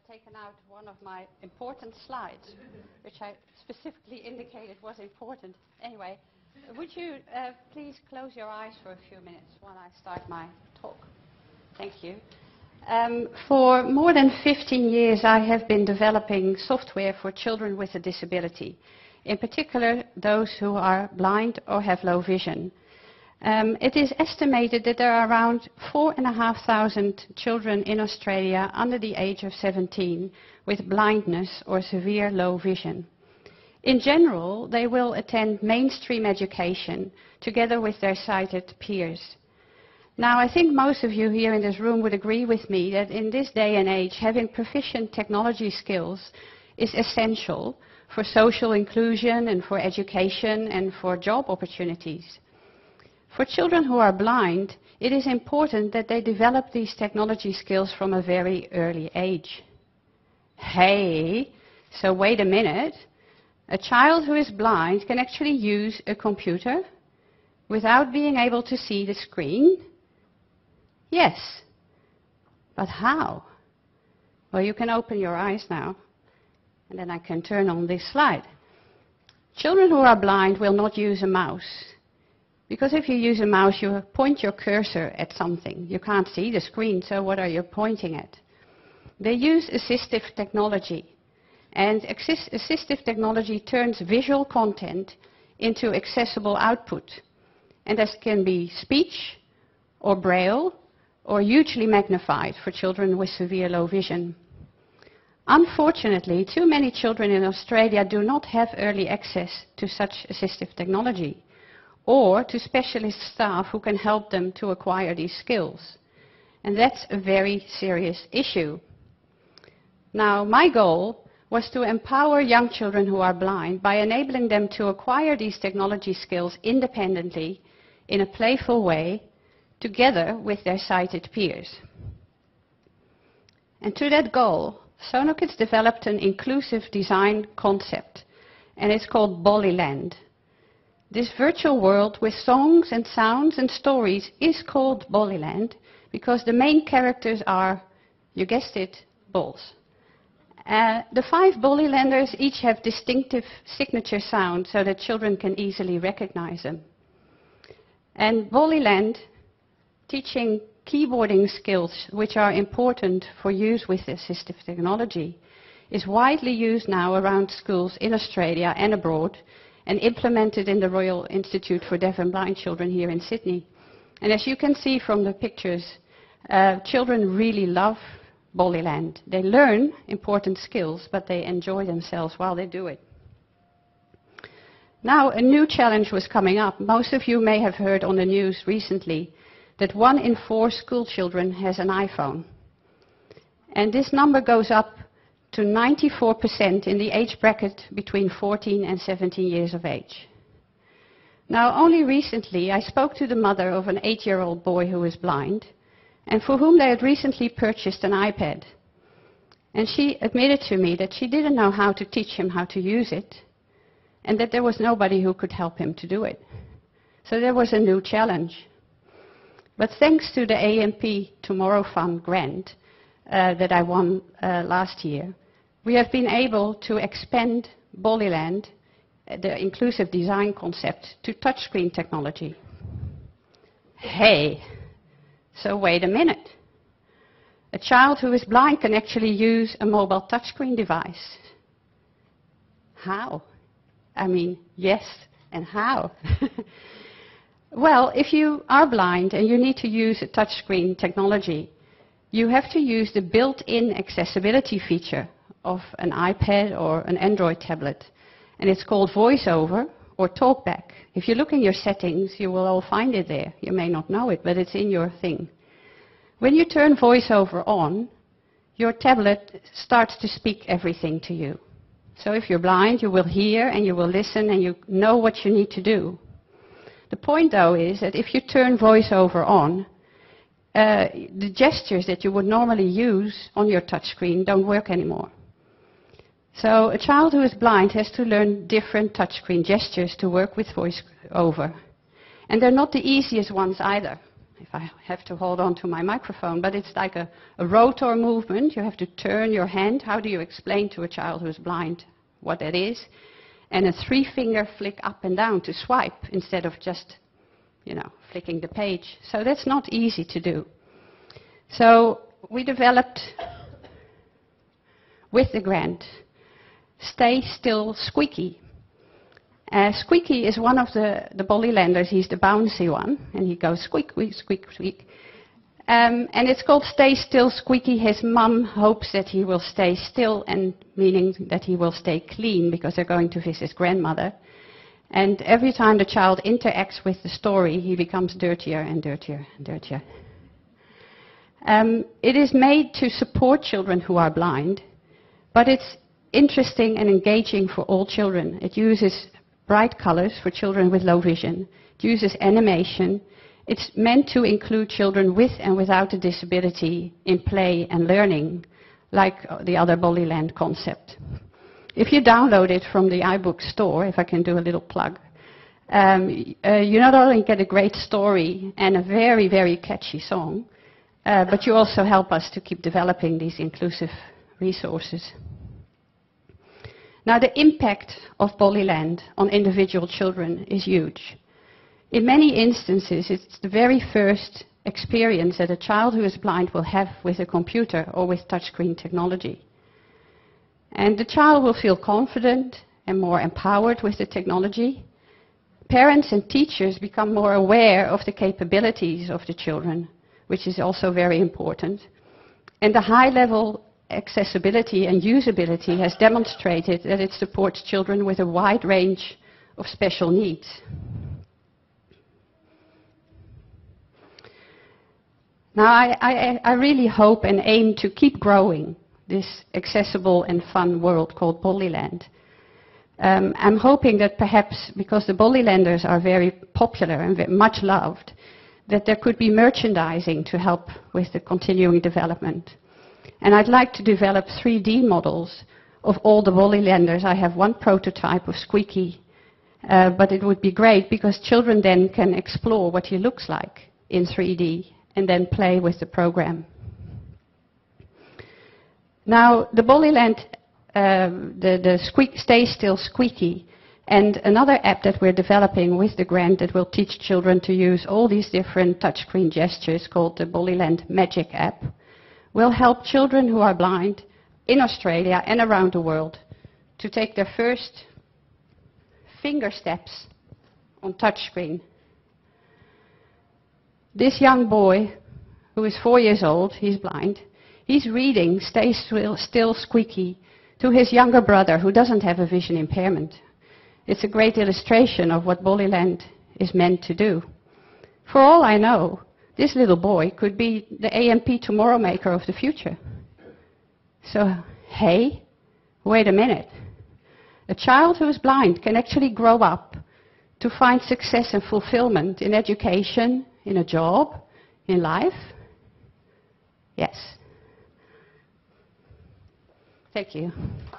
taken out one of my important slides, which I specifically indicated was important. Anyway, would you please close your eyes for a few minutes while I start my talk? Thank you. For more than 15 years, I have been developing software for children with a disability, in particular those who are blind or have low vision. It is estimated that there are around 4,500 children in Australia under the age of 17 with blindness or severe low vision. In general, they will attend mainstream education together with their sighted peers. Now, I think most of you here in this room would agree with me that in this day and age, having proficient technology skills is essential for social inclusion and for education and for job opportunities. For children who are blind, it is important that they develop these technology skills from a very early age. Hey, so wait a minute. A child who is blind can actually use a computer without being able to see the screen? Yes. But how? Well, you can open your eyes now, and then I can turn on this slide. Children who are blind will not use a mouse. Because if you use a mouse, you point your cursor at something. You can't see the screen, so what are you pointing at? They use assistive technology. And assistive technology turns visual content into accessible output. And this can be speech or braille or hugely magnified for children with severe low vision. Unfortunately, too many children in Australia do not have early access to such assistive technology, or to specialist staff who can help them to acquire these skills. And that's a very serious issue. Now, my goal was to empower young children who are blind by enabling them to acquire these technology skills independently, in a playful way, together with their sighted peers. And to that goal, Sonokids developed an inclusive design concept, and it's called Bollyland. This virtual world with songs and sounds and stories is called Bollyland because the main characters are, you guessed it, balls. The 5 Bollylanders each have distinctive signature sounds so that children can easily recognize them. And Bollyland, teaching keyboarding skills which are important for use with assistive technology, is widely used now around schools in Australia and abroad, and implemented in the Royal Institute for Deaf and Blind Children here in Sydney. And as you can see from the pictures, children really love Bollyland. They learn important skills, but they enjoy themselves while they do it. Now, a new challenge was coming up. Most of you may have heard on the news recently that 1 in 4 school children has an iPhone. And this number goes up to 94% in the age bracket between 14 and 17 years of age. Now, only recently I spoke to the mother of an 8-year-old boy who is blind, and for whom they had recently purchased an iPad. And she admitted to me that she didn't know how to teach him how to use it, and that there was nobody who could help him to do it. So there was a new challenge. But thanks to the AMP Tomorrow Fund grant that I won last year, we have been able to expand Bollyland, the inclusive design concept, to touchscreen technology. Hey, so wait a minute. A child who is blind can actually use a mobile touchscreen device. How? I mean, yes, and how? Well, if you are blind and you need to use a touchscreen technology, you have to use the built-in accessibility feature of an iPad or an Android tablet. And it's called VoiceOver or TalkBack. If you look in your settings, you will all find it there. You may not know it, but it's in your thing. When you turn VoiceOver on, your tablet starts to speak everything to you. So if you're blind, you will hear and you will listen and you know what you need to do. The point, though, is that if you turn VoiceOver on, the gestures that you would normally use on your touchscreen don't work anymore. So a child who is blind has to learn different touchscreen gestures to work with VoiceOver. And they're not the easiest ones either. if I have to hold on to my microphone, but it's like a rotor movement. You have to turn your hand. How do you explain to a child who's blind what that is? And a 3-finger flick up and down to swipe instead of just, flicking the page. So that's not easy to do. So we developed, with the grant, Stay Still Squeaky. Squeaky is one of the Bollylanders. He's the bouncy one, and he goes squeak, squeak, squeak, squeak. And it's called Stay Still Squeaky. His mum hopes that he will stay still, and meaning that he will stay clean, because they're going to visit his grandmother. And every time the child interacts with the story, he becomes dirtier and dirtier and dirtier. It is made to support children who are blind, but it's interesting and engaging for all children. It uses bright colors for children with low vision. It uses animation. It's meant to include children with and without a disability in play and learning, like the other Bollyland concept. If you download it from the iBook store, if I can do a little plug, you not only get a great story and a very, very catchy song, but you also help us to keep developing these inclusive resources. Now, the impact of Bollyland on individual children is huge. In many instances, it's the very first experience that a child who is blind will have with a computer or with touchscreen technology. And the child will feel confident and more empowered with the technology. Parents and teachers become more aware of the capabilities of the children, which is also very important. And the high-level accessibility and usability has demonstrated that it supports children with a wide range of special needs. Now, I really hope and aim to keep growing this accessible and fun world called Bollyland. I'm hoping that perhaps, because the Bollylanders are very popular and very much loved, that there could be merchandising to help with the continuing development. And I'd like to develop 3D models of all the Bollylanders. I have one prototype of Squeaky, but it would be great because children then can explore what he looks like in 3D and then play with the program. Now, the Bollyland, Stay Still Squeaky, and another app that we're developing with the grant that will teach children to use all these different touchscreen gestures, called the Bollyland Magic app, will help children who are blind in Australia and around the world to take their first finger steps on touchscreen. This young boy, who is 4 years old, he's blind, he's reading Stay Still Squeaky to his younger brother, who doesn't have a vision impairment. It's a great illustration of what Bollyland is meant to do. For all I know, this little boy could be the AMP Tomorrow Maker of the future. So, hey, wait a minute. A child who is blind can actually grow up to find success and fulfillment in education, in a job, in life? Yes. Thank you.